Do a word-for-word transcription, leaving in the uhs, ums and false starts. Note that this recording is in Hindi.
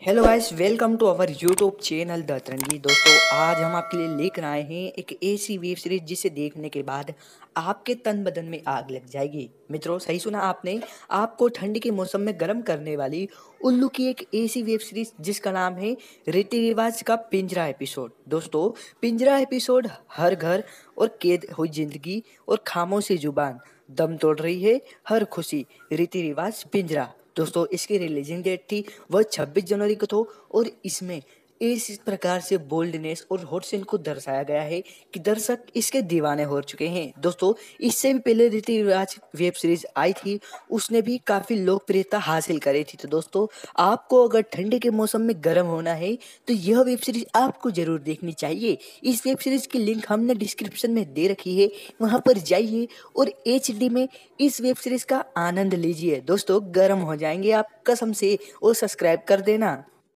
Hello guys, welcome to our YouTube channel the Tarangi. दोस्तों, आज हम आपके लिए लेकर आए हैं एक ऐसी वेब सीरीज जिसे देखने के बाद आपके तन बदन में आग लग जाएगी। मित्रों, सही सुना आपने। आपको ठंड के मौसम में गर्म करने वाली उल्लू की एक ऐसी वेब सीरीज जिसका नाम है रीति रिवाज का पिंजरा एपिसोड। दोस्तों, पिंजरा एपिसोड हर घर और कैद हुई जिंदगी और खामोशी जुबान दम तोड़ रही है। हर खुशी रीति रिवाज पिंजरा। दोस्तों, इसकी रिलीजिंग डेट थी वह छब्बीस जनवरी को तो, और इसमें इस प्रकार से बोल्डनेस और हॉट सीन को दर्शाया गया है कि दर्शक इसके दीवाने हो चुके हैं। दोस्तों, इससे भी पहले रीति रिवाज वेब सीरीज आई थी, उसने भी काफी लोकप्रियता हासिल करी थी। तो दोस्तों, आपको अगर ठंडी के मौसम में गर्म होना है तो यह वेब सीरीज आपको जरूर देखनी चाहिए। इस वेब सीरीज की लिंक हमने डिस्क्रिप्शन में दे रखी है, वहां पर जाइए और एच डी में इस वेब सीरीज का आनंद लीजिए। दोस्तों, गर्म हो जाएंगे आप कसम से, और सब्सक्राइब कर देना।